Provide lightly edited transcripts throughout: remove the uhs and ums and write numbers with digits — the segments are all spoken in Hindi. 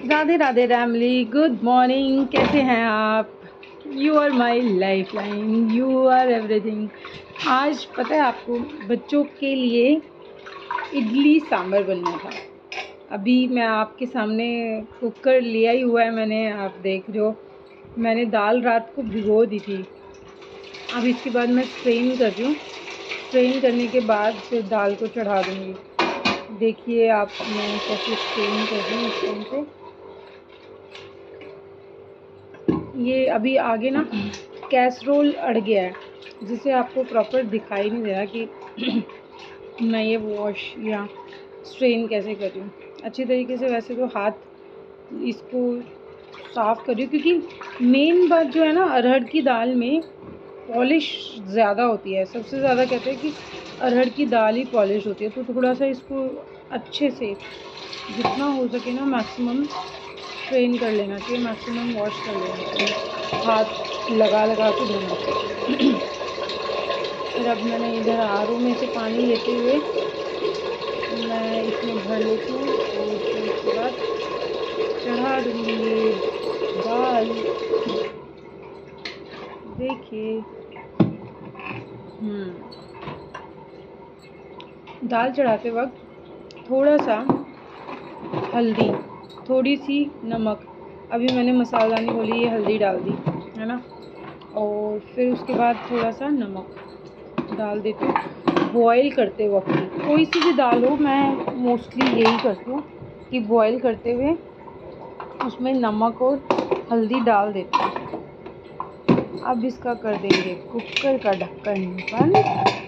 राधे राधे रैमली, गुड मॉर्निंग। कैसे हैं आप? You are my life line, you are everything. आज पता है आपको, बच्चों के लिए इडली सांभर बनना था। अभी मैं आपके सामने कुकर लिया ही हुआ है मैंने, आप देख रहे हो। मैंने दाल रात को भिगो दी थी। अब इसके बाद मैं स्ट्रेन कर रही हूँ। स्ट्रेन करने के बाद फिर दाल को चढ़ा दूँगी। देखिए आप, मैं कैसे स्ट्रेन कर रही हूँ इस टाइम पे। ये अभी आगे ना कैसरोल अड़ गया है, जिसे आपको प्रॉपर दिखाई नहीं दे रहा कि मैं ये वॉश या स्ट्रेन कैसे कर रही हूँ अच्छी तरीके से। वैसे तो हाथ इसको साफ़ कर रही हूँ, क्योंकि मेन बात जो है ना, अरहर की दाल में पॉलिश ज़्यादा होती है। सबसे ज़्यादा कहते हैं कि अरहर की दाल ही पॉलिश होती है। तो थोड़ा सा इसको अच्छे से जितना हो सके ना मैक्सिमम स्ट्रेन कर लेना चाहिए, मैक्सिमम वॉश कर लेना चाहिए, हाथ लगा लगा के धोना चाहिए। फिर अब मैंने इधर आरओ में से पानी लेते हुए मैं इसमें भर लेती हूँ और फिर उसके बाद चढ़ा दूँगी दाल। देखिए दाल चढ़ाते वक्त थोड़ा सा हल्दी, थोड़ी सी नमक, अभी मैंने मसाला नहीं बोली, ये हल्दी डाल दी है ना। और फिर उसके बाद थोड़ा सा नमक डाल देती हूँ बॉईल करते वक्त ही। कोई सी भी दाल हो, मैं मोस्टली यही करती हूँ कि बॉईल करते हुए उसमें नमक और हल्दी डाल देती हूँ। अब इसका कर देंगे कुकर का ढक्कन बंद।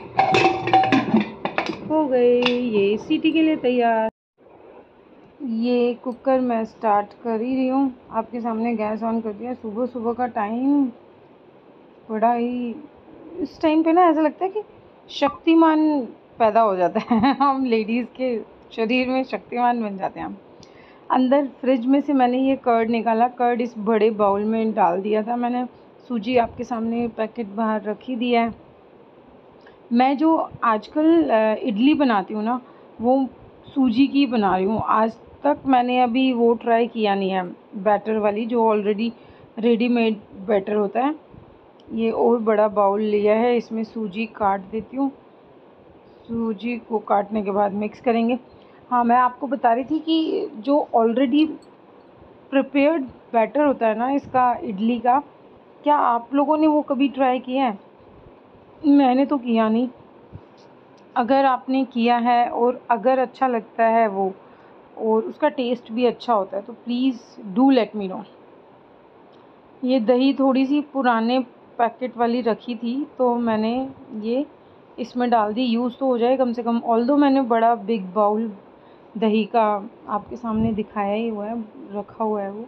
हो गए ये सीटी के लिए तैयार। ये कुकर मैं स्टार्ट कर ही रही हूँ, आपके सामने गैस ऑन कर दिया। सुबह सुबह का टाइम बड़ा ही, इस टाइम पे ना ऐसा लगता है कि शक्तिमान पैदा हो जाता है हम लेडीज़ के शरीर में शक्तिमान बन जाते हैं हम। अंदर फ्रिज में से मैंने ये कर्ड निकाला, कर्ड इस बड़े बाउल में डाल दिया था मैंने। सूजी आपके सामने पैकेट बाहर रख ही दिया है। मैं जो आजकल इडली बनाती हूँ ना, वो सूजी की बना रही हूँ। आज तक मैंने अभी वो ट्राई किया नहीं है, बैटर वाली, जो ऑलरेडी रेडीमेड बैटर होता है। ये और बड़ा बाउल लिया है, इसमें सूजी काट देती हूँ। सूजी को काटने के बाद मिक्स करेंगे। हाँ, मैं आपको बता रही थी कि जो ऑलरेडी प्रिपेयर्ड बैटर होता है ना इसका, इडली का, क्या आप लोगों ने वो कभी ट्राई किया है? मैंने तो किया नहीं। अगर आपने किया है और अगर अच्छा लगता है वो, और उसका टेस्ट भी अच्छा होता है, तो please do let me know. ये दही थोड़ी सी पुराने पैकेट वाली रखी थी, तो मैंने ये इसमें डाल दी, यूज़ तो हो जाए कम से कम। ऑल्दो मैंने बड़ा बिग बाउल दही का आपके सामने दिखाया ही हुआ है, रखा हुआ है वो,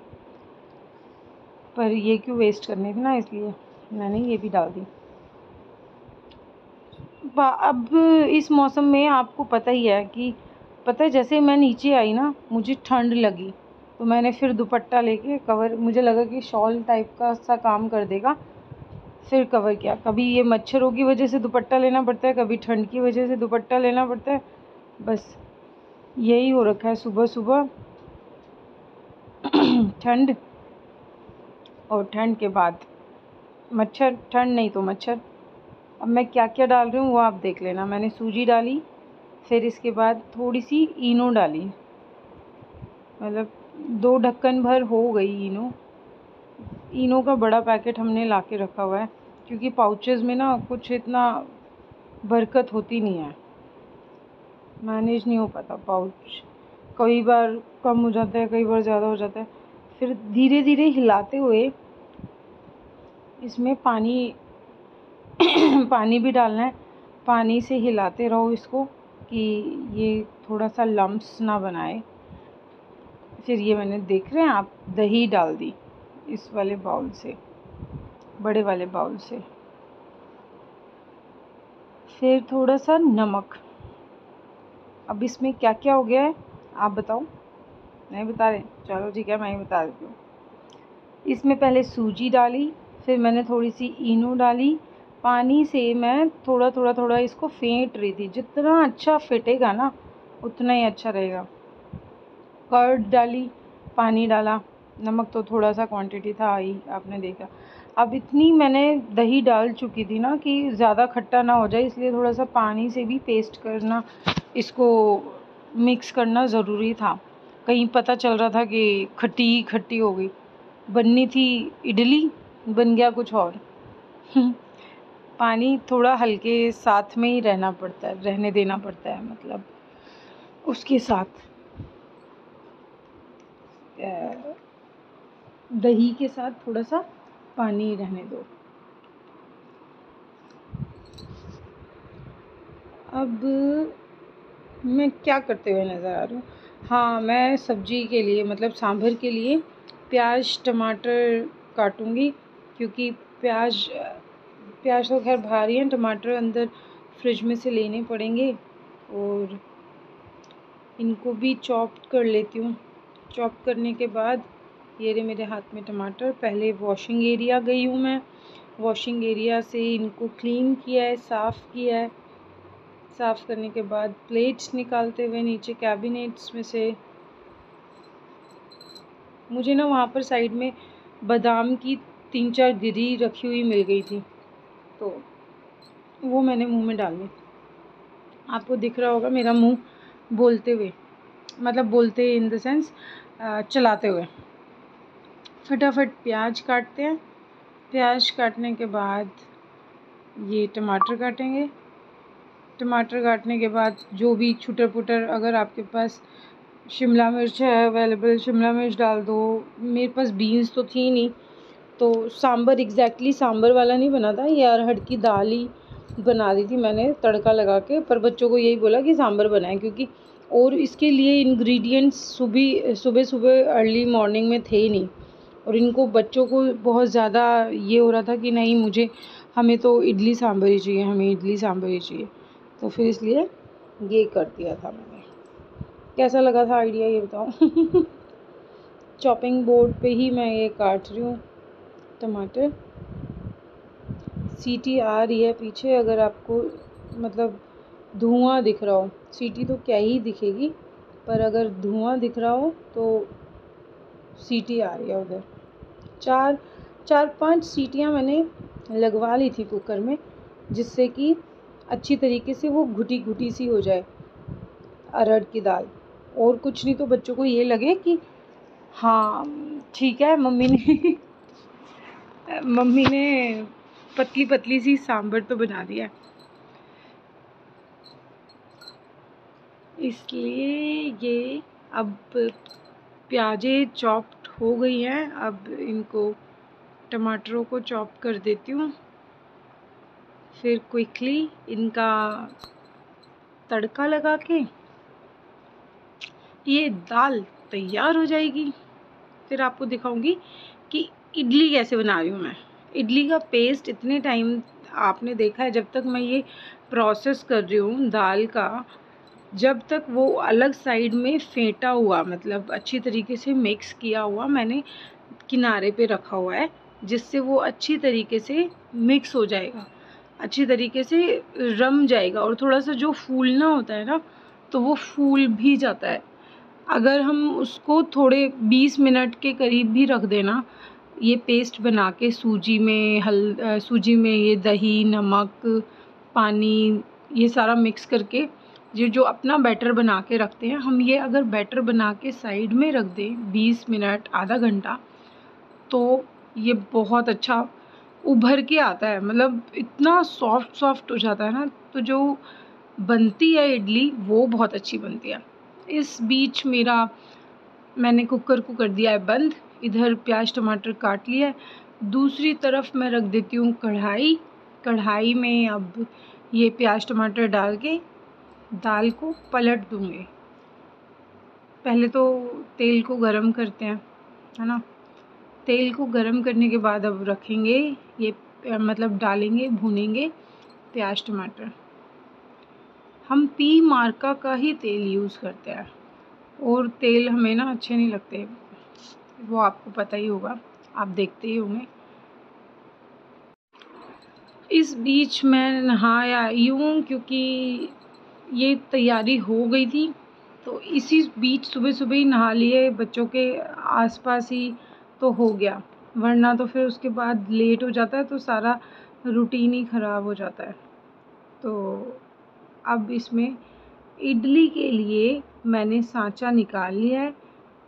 पर ये क्यों वेस्ट करने थी ना, इसलिए मैंने ये भी डाल दी। अब इस मौसम में आपको पता ही है कि, पता है, जैसे मैं नीचे आई ना, मुझे ठंड लगी, तो मैंने फिर दुपट्टा लेके कवर, मुझे लगा कि शॉल टाइप का सा काम कर देगा, फिर कवर किया। कभी ये मच्छरों की वजह से दुपट्टा लेना पड़ता है, कभी ठंड की वजह से दुपट्टा लेना पड़ता है। बस यही हो रखा है सुबह सुबह। ठंड, और ठंड के बाद मच्छर, ठंड नहीं तो मच्छर। अब मैं क्या क्या डाल रही हूँ वो आप देख लेना। मैंने सूजी डाली, फिर इसके बाद थोड़ी सी इनो डाली, मतलब 2 ढक्कन भर हो गई इनो। इनो का बड़ा पैकेट हमने ला के रखा हुआ है, क्योंकि पाउचेज़ में ना कुछ इतना बरकत होती नहीं है, मैनेज नहीं हो पाता पाउच। कई बार कम हो जाता है, कई बार ज़्यादा हो जाता है। फिर धीरे धीरे हिलाते हुए इसमें पानी पानी भी डालना है। पानी से हिलाते रहो इसको कि ये थोड़ा सा लम्प्स ना बनाए। फिर ये मैंने, देख रहे हैं आप, दही डाल दी इस वाले बाउल से, बड़े वाले बाउल से। फिर थोड़ा सा नमक। अब इसमें क्या क्या हो गया है आप बताओ? नहीं बता रहे? चलो ठीक है, मैं ही बता देती हूँ। इसमें पहले सूजी डाली, फिर मैंने थोड़ी सी इनो डाली। पानी से मैं थोड़ा थोड़ा थोड़ा इसको फेंट रही थी। जितना अच्छा फेंटेगा ना, उतना ही अच्छा रहेगा। कर्ड डाली, पानी डाला, नमक तो थोड़ा सा क्वांटिटी था ही, आपने देखा। अब इतनी मैंने दही डाल चुकी थी ना कि ज़्यादा खट्टा ना हो जाए, इसलिए थोड़ा सा पानी से भी पेस्ट करना, इसको मिक्स करना ज़रूरी था। कहीं पता चल रहा था कि खट्टी खट्टी हो गई, बननी थी इडली, बन गया कुछ और। पानी थोड़ा हल्के साथ में ही रहना पड़ता है, रहने देना पड़ता है, मतलब उसके साथ दही के साथ थोड़ा सा पानी रहने दो। अब मैं क्या करते हुए नज़र आ रही हूँ? हाँ, मैं सब्जी के लिए, मतलब सांभर के लिए प्याज टमाटर काटूँगी, क्योंकि प्याज तो खैर भारी हैं, टमाटर अंदर फ्रिज में से लेने पड़ेंगे, और इनको भी चॉप कर लेती हूँ। चॉप करने के बाद ये रहे मेरे हाथ में टमाटर। पहले वॉशिंग एरिया गई हूँ मैं, वॉशिंग एरिया से इनको क्लीन किया है, साफ़ किया है। साफ़ करने के बाद प्लेट्स निकालते हुए नीचे कैबिनेट्स में से मुझे ना वहाँ पर साइड में बादाम की 3-4 गिरी रखी हुई मिल गई थी, तो वो मैंने मुंह में डाली। आपको दिख रहा होगा मेरा मुंह बोलते हुए, मतलब बोलते इन द सेंस चलाते हुए। फटाफट प्याज काटते हैं। प्याज काटने के बाद ये टमाटर काटेंगे। टमाटर काटने के बाद जो भी छुटर पुटर, अगर आपके पास शिमला मिर्च है अवेलेबल, शिमला मिर्च डाल दो। मेरे पास बीन्स तो थी नहीं, तो सांभर एग्जैक्टली सांभर वाला नहीं बना था, ये अरहर की दाल ही बना दी थी मैंने तड़का लगा के। पर बच्चों को यही बोला कि सांभर बनाएं, क्योंकि और इसके लिए इंग्रेडिएंट्स सुबह सुबह अर्ली मॉर्निंग में थे ही नहीं, और इनको बच्चों को बहुत ज़्यादा ये हो रहा था कि नहीं, हमें तो इडली सांभर ही चाहिए, हमें इडली सांभर ही चाहिए। तो फिर इसलिए ये कर दिया था मैंने। कैसा लगा था आइडिया, ये बताओ। चॉपिंग बोर्ड पे ही मैं ये काट रही हूँ टमाटर। सीटी आ रही है पीछे, अगर आपको मतलब धुआं दिख रहा हो, सीटी तो क्या ही दिखेगी, पर अगर धुआं दिख रहा हो तो सीटी आ रही है उधर। 4-5 सीटियाँ मैंने लगवा ली थी कुकर में, जिससे कि अच्छी तरीके से वो घुटी घुटी सी हो जाए अरहर की दाल। और कुछ नहीं तो बच्चों को ये लगे कि हाँ ठीक है, मम्मी ने पतली पतली सी सांभर तो बना दिया। इसलिए ये अब प्याज़ें चॉप्ड हो गई हैं, अब इनको टमाटरों को चॉप कर देती हूँ, फिर क्विकली इनका तड़का लगा के ये दाल तैयार हो जाएगी। फिर आपको दिखाऊंगी कि इडली कैसे बना रही हूँ मैं। इडली का पेस्ट इतने टाइम आपने देखा है, जब तक मैं ये प्रोसेस कर रही हूँ दाल का, जब तक वो अलग साइड में फेंटा हुआ, मतलब अच्छी तरीके से मिक्स किया हुआ मैंने किनारे पे रखा हुआ है, जिससे वो अच्छी तरीके से मिक्स हो जाएगा, अच्छी तरीके से रम जाएगा, और थोड़ा सा जो फूलना होता है ना, तो वो फूल भी जाता है। अगर हम उसको थोड़े 20 मिनट के करीब भी रख देना, ये पेस्ट बना के सूजी में ये दही, नमक, पानी, ये सारा मिक्स करके, ये जो अपना बैटर बना के रखते हैं हम, ये अगर बैटर बना के साइड में रख दें 20 मिनट, आधा घंटा, तो ये बहुत अच्छा उभर के आता है, मतलब इतना सॉफ्ट हो जाता है ना, तो जो बनती है इडली वो बहुत अच्छी बनती है। इस बीच मैंने कुकर को कर दिया है बंद। इधर प्याज टमाटर काट लिया है, दूसरी तरफ मैं रख देती हूँ कढ़ाई में अब ये प्याज टमाटर डाल के दाल को पलट दूँगी। पहले तो तेल को गरम करते हैं, है ना। तेल को गरम करने के बाद अब रखेंगे ये, मतलब डालेंगे, भूनेंगे प्याज टमाटर। हम पी मार्का का ही तेल यूज़ करते हैं, और तेल हमें ना अच्छे नहीं लगते, वो आपको पता ही होगा, आप देखते ही होंगे। इस बीच मैं नहा आई हूँ, क्योंकि ये तैयारी हो गई थी, तो इसी बीच सुबह सुबह ही नहा लिए, बच्चों के आसपास ही तो हो गया, वरना तो फिर उसके बाद लेट हो जाता है तो सारा रूटीन ही ख़राब हो जाता है। तो अब इसमें इडली के लिए मैंने सांचा निकाल लिया है।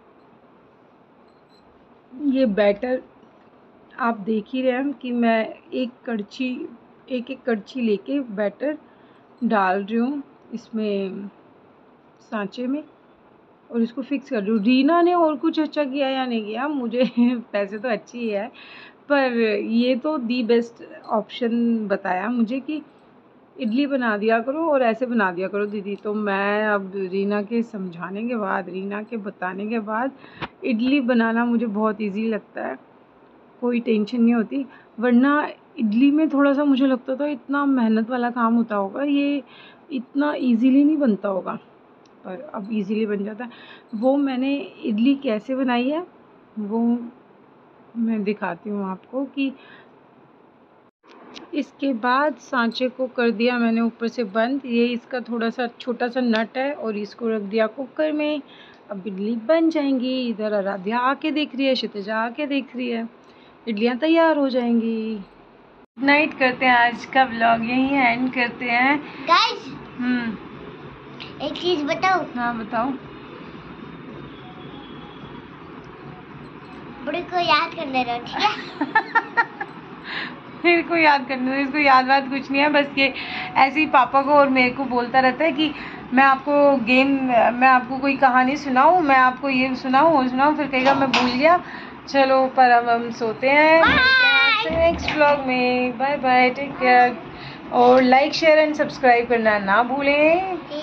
ये बैटर आप देख ही रहे हैं कि मैं एक एक कड़छी लेके बैटर डाल रही हूँ इसमें सांचे में और इसको फिक्स कर रही हूँ। रीना ने और कुछ अच्छा किया या नहीं किया, मुझे पैसे तो अच्छी ही है, पर ये तो दी बेस्ट ऑप्शन बताया मुझे कि इडली बना दिया करो और ऐसे बना दिया करो दीदी। तो मैं अब रीना के समझाने के बाद, रीना के बताने के बाद इडली बनाना मुझे बहुत इजी लगता है, कोई टेंशन नहीं होती। वरना इडली में थोड़ा सा मुझे लगता था इतना मेहनत वाला काम होता होगा, ये इतना इजीली नहीं बनता होगा, पर अब इजीली बन जाता है। वो मैंने इडली कैसे बनाई है वो मैं दिखाती हूँ आपको। कि इसके बाद सांचे को कर दिया मैंने ऊपर से बंद, ये इसका थोड़ा सा छोटा सा नट है, और इसको रख दिया कुकर में। अब इडली बन जाएंगी। इधर आराध्या आके देख रही है, क्षितिजा आके देख रही है, इडलियाँ तैयार हो जाएंगी। नाइट करते हैं, आज का व्लॉग यहीं एंड करते हैं गाइस। एक चीज बताओ। हाँ बताओ। बड़े को याद करने रहो, ठीक है? मेरे को याद करने दो, इसको याद वाद कुछ नहीं है, बस ये ऐसे ही पापा को और मेरे को बोलता रहता है कि मैं आपको कोई कहानी सुनाऊँ, मैं आपको ये सुनाऊँ वो सुनाऊँ, फिर कहेगा मैं भूल गया। चलो पर अब हम सोते हैं, नेक्स्ट व्लॉग में। बाय बाय, टेक केयर, और लाइक शेयर एंड सब्सक्राइब करना ना भूलें।